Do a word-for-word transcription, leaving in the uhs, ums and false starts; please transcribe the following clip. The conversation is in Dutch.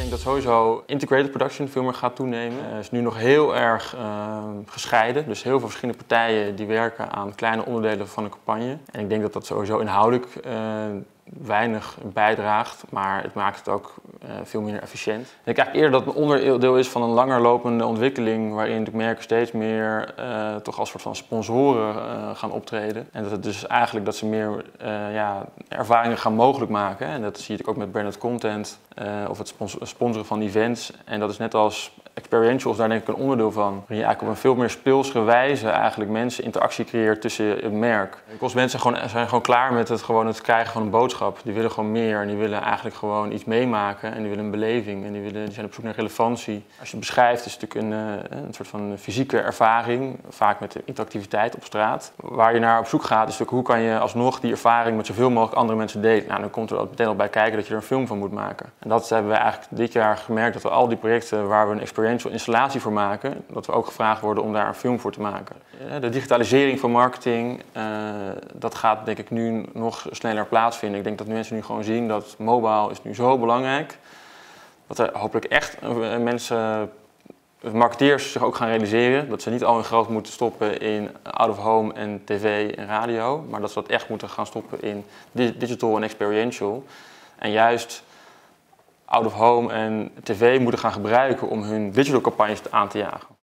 denk dat sowieso integrated production veel meer gaat toenemen. Het uh, is nu nog heel erg uh, gescheiden. Dus heel veel verschillende partijen die werken aan kleine onderdelen van een campagne. En ik denk dat dat sowieso inhoudelijk uh, weinig bijdraagt, maar het maakt het ook uh, veel minder efficiënt. Ik denk eigenlijk eerder dat het een onderdeel is van een langerlopende ontwikkeling waarin de merken steeds meer uh, toch als soort van sponsoren uh, gaan optreden. En dat het dus eigenlijk dat ze meer uh, ja, ervaringen gaan mogelijk maken. En dat zie je ook met branded content uh, of het sponsoren van events. En dat is net als experientials, daar denk ik een onderdeel van. Waarin je eigenlijk op een veel meer speelsere wijze eigenlijk mensen interactie creëert tussen een merk. Consumenten zijn gewoon, zijn gewoon klaar met het, gewoon het krijgen van een boodschap. Die willen gewoon meer en die willen eigenlijk gewoon iets meemaken en die willen een beleving en die, willen, die zijn op zoek naar relevantie. Als je het beschrijft is het natuurlijk een, een soort van fysieke ervaring, vaak met de interactiviteit op straat. Waar je naar op zoek gaat is natuurlijk hoe kan je alsnog die ervaring met zoveel mogelijk andere mensen delen. Nou, dan komt er meteen al bij kijken dat je er een film van moet maken. En dat hebben we eigenlijk dit jaar gemerkt dat we al die projecten waar we een experiential installatie voor maken, dat we ook gevraagd worden om daar een film voor te maken. De digitalisering van marketing, uh, dat gaat denk ik nu nog sneller plaatsvinden. Ik denk dat mensen nu gewoon zien dat mobile is nu zo belangrijk. Dat er hopelijk echt uh, mensen, marketeers zich ook gaan realiseren. Dat ze niet al hun geld moeten stoppen in out-of-home en tv en radio. Maar dat ze dat echt moeten gaan stoppen in digital en experiential. En juist out-of-home en tv moeten gaan gebruiken om hun digital campagnes aan te jagen.